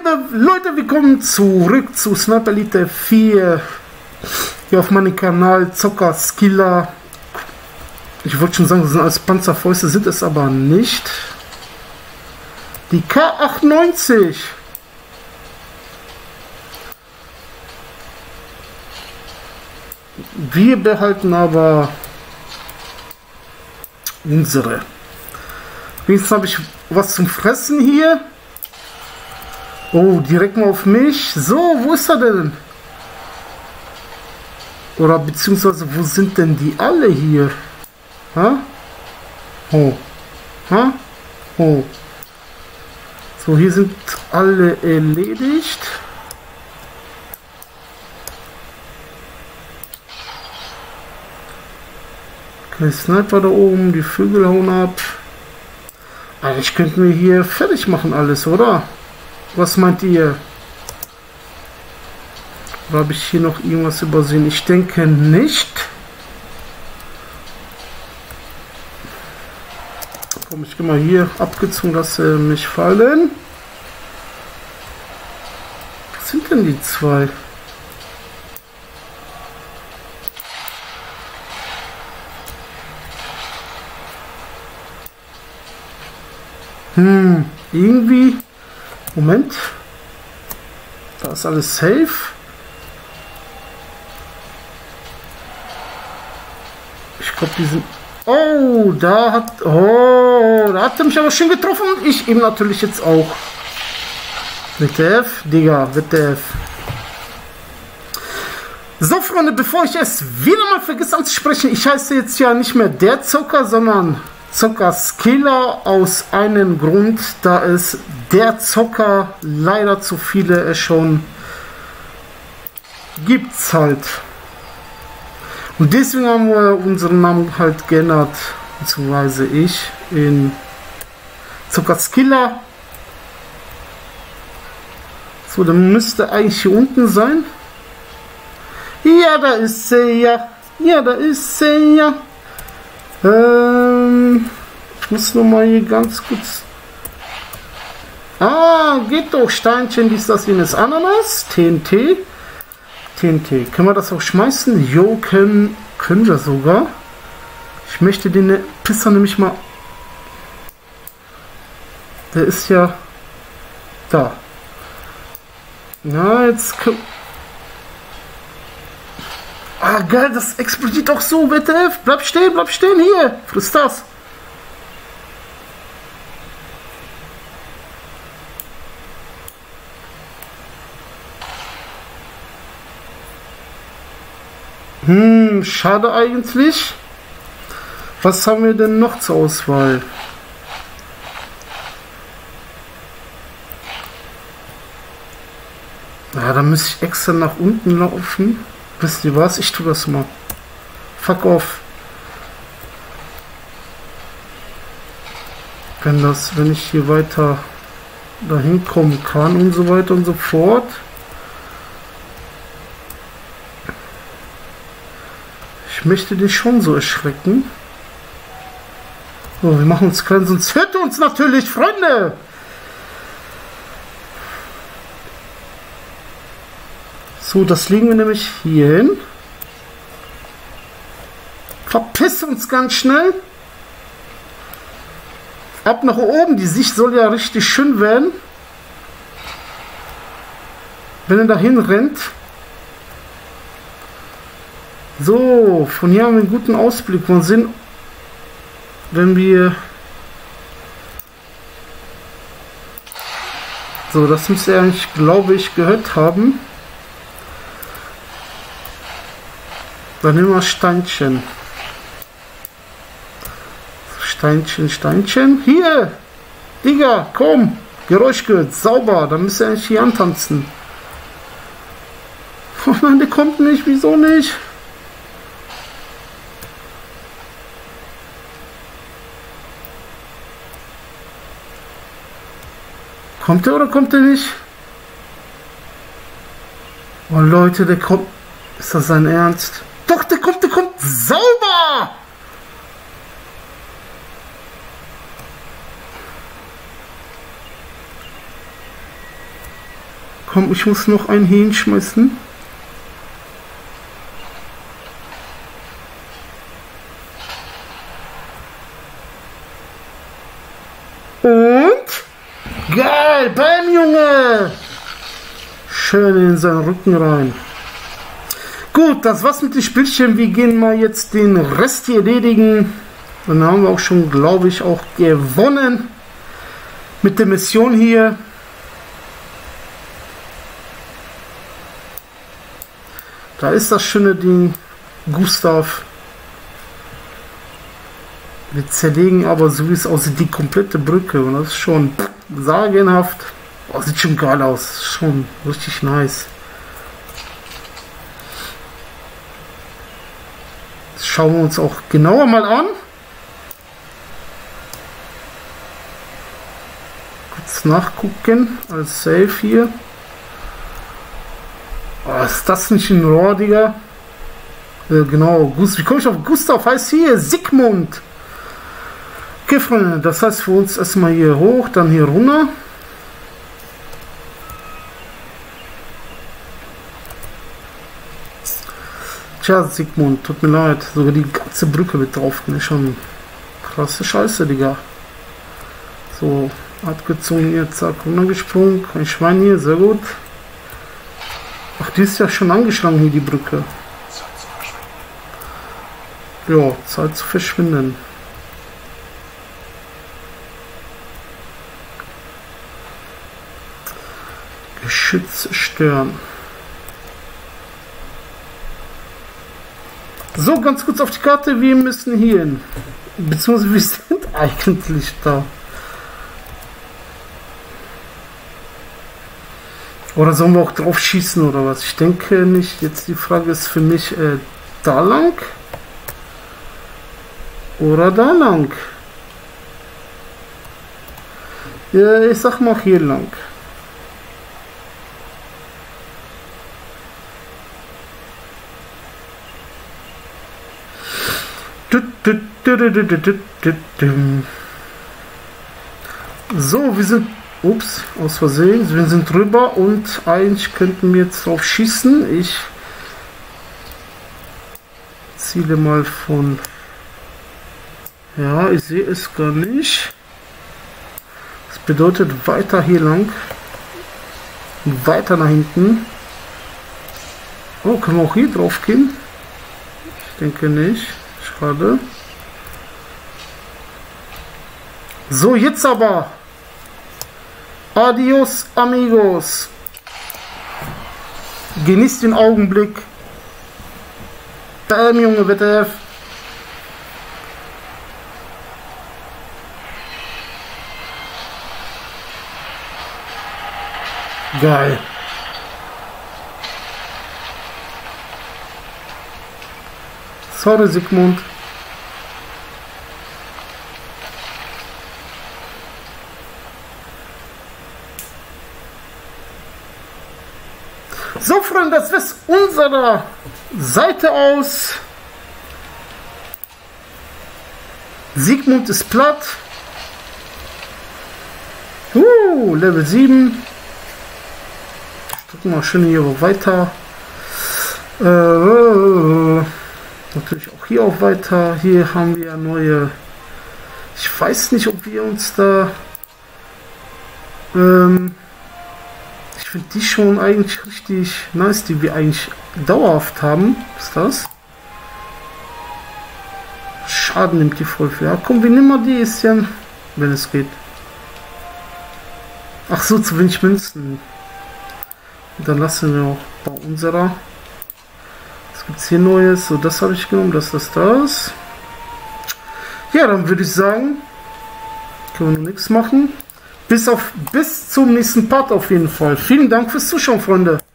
Leute, willkommen zurück zu Sniper Elite 4 hier auf meinem Kanal Zocker Skiller. Ich wollte schon sagen, das sind alles Panzerfäuste, sind es aber nicht. Die K98. Wir behalten aber unsere. Wenigstens habe ich was zum Fressen hier. Oh, direkt mal auf mich. So, wo ist er denn? Oder beziehungsweise, wo sind denn die alle hier? Ha? Oh. Ha? Oh. So, hier sind alle erledigt. Okay, Sniper da oben, die Vögel hauen ab. Eigentlich könnten wir hier fertig machen alles, oder? Was meint ihr? Oder habe ich hier noch irgendwas übersehen? Ich denke nicht. Komm, ich gehe mal hier abgezogen, lasse mich fallen. Was sind denn die zwei? Irgendwie. Moment. Da ist alles safe. Ich glaube, die sind. Oh, da hat. Oh, da hat er mich aber schön getroffen. Ich ihm natürlich jetzt auch. WTF, Digga, WTF. So, Freunde, bevor ich es wieder mal vergesse anzusprechen, ich heiße jetzt ja nicht mehr der Zocker, sondern Zocker Skiller aus einem Grund, da es der Zocker leider zu viele schon gibt's halt. Und deswegen haben wir unseren Namen halt geändert, beziehungsweise ich, in Zocker Skiller. So, dann müsste eigentlich hier unten sein. Ja, da ist sie ja. Ja, da ist sie ja. Ich muss noch mal hier ganz kurz. Ah, geht doch. Steinchen, dies, das, jenes, Ananas. TNT. TNT. Können wir das auch schmeißen? Jo, können wir sogar. Ich möchte den Pisser nämlich mal. Der ist ja da. Na, jetzt. Ah, geil, das explodiert doch so, WTF. Bleib stehen, hier. Friss das. Schade eigentlich. Was haben wir denn noch zur Auswahl? Ja, da müsste ich extra nach unten laufen. Wisst ihr was? Ich tue das mal. Fuck off. Wenn ich hier weiter dahin kommen kann und so weiter und so fort. Ich möchte dich schon so erschrecken. So, wir machen uns klein, sonst hört ihr uns natürlich, Freunde. So, das legen wir nämlich hier hin. Verpiss uns ganz schnell. Ab nach oben. Die Sicht soll ja richtig schön werden. Wenn er dahin rennt. So, von hier haben wir einen guten Ausblick. Wir sehen, wenn wir... So, das müsste er eigentlich, glaube ich, gehört haben. Dann nehmen wir Steinchen. Steinchen. Hier! Digga, komm! Geräusch gehört, sauber. Dann müsst ihr eigentlich hier antanzen. Oh nein, der kommt nicht. Wieso nicht? Kommt er oder kommt er nicht? Oh Leute, der kommt. Ist das sein Ernst? Doch, der kommt sauber! Komm, ich muss noch ein hinschmeißen. Und? Geil, beim Junge! Schön in seinen Rücken rein. Gut, das war's mit dem Spielchen. Wir gehen mal jetzt den Rest hier erledigen. Dann haben wir auch schon, glaube ich, auch gewonnen mit der Mission hier. Da ist das schöne Ding, Gustav. Wir zerlegen aber, so wie es aussieht, die komplette Brücke. Und das ist schon sagenhaft. Oh, sieht schon geil aus. Schon richtig nice. Das schauen wir uns auch genauer mal an. Kurz nachgucken. Als Safe hier. Oh, ist das nicht ein Rohr, Digga? Genau. Wie komme ich auf Gustav? Heißt hier Sigmund. Okay, Freunde. Das heißt für uns erstmal hier hoch, dann hier runter. Tja, Sigmund, tut mir leid. Sogar die ganze Brücke wird drauf. Schon krasse Scheiße, Digga. So, abgezogen hier, zack, runtergesprungen. Ein Schwein hier, sehr gut. Ach, die ist ja schon angeschlagen hier, die Brücke. Ja, Zeit zu verschwinden. Geschütz stören. So, ganz kurz auf die Karte. Wir müssen hier hin. Beziehungsweise wir sind eigentlich da. Oder sollen wir auch drauf schießen oder was? Ich denke nicht. Jetzt die Frage ist für mich da lang oder da lang. Ja, ich sag mal hier lang. So, wir sind, ups, aus Versehen, wir sind drüber und eigentlich könnten wir jetzt drauf schießen. Ich ziele mal von, ja, ich sehe es gar nicht. Das bedeutet weiter hier lang, weiter nach hinten. Oh, können wir auch hier drauf gehen? Ich denke nicht. Schade. So, jetzt aber. Adios, amigos. Genießt den Augenblick. Bam, Junge, bitte. Geil. Sorry, Sigmund. So, Freunde, das ist unsere Seite aus. Sigmund ist platt. Level 7. Gucken wir mal schön hier weiter. Natürlich auch hier auch weiter. Hier haben wir neue. Ich weiß nicht, ob wir uns da. Ich finde die schon eigentlich richtig nice, die wir eigentlich dauerhaft haben. Was ist das? Schaden nimmt die voll viel. Ja, komm, wir nehmen mal die, ist ja, wenn es geht. Ach so, zu wenig Münzen. Dann lassen wir auch bei unserer. Was gibt es hier Neues? So, das habe ich genommen, das. Ja, dann würde ich sagen, können wir noch nichts machen. Bis zum nächsten Part auf jeden Fall. Vielen Dank fürs Zuschauen, Freunde.